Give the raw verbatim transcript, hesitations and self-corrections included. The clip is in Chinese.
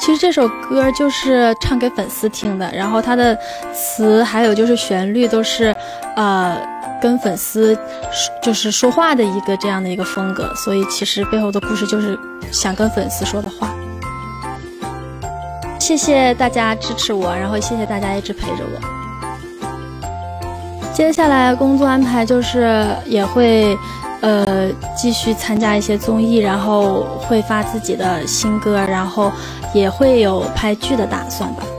其实这首歌就是唱给粉丝听的，然后它的词还有就是旋律都是，呃，跟粉丝就是说话的一个这样的一个风格，所以其实背后的故事就是想跟粉丝说的话。谢谢大家支持我，然后谢谢大家一直陪着我。接下来工作安排就是也会，呃，继续参加一些综艺，然后会发自己的新歌，然后也会有拍剧的打算吧。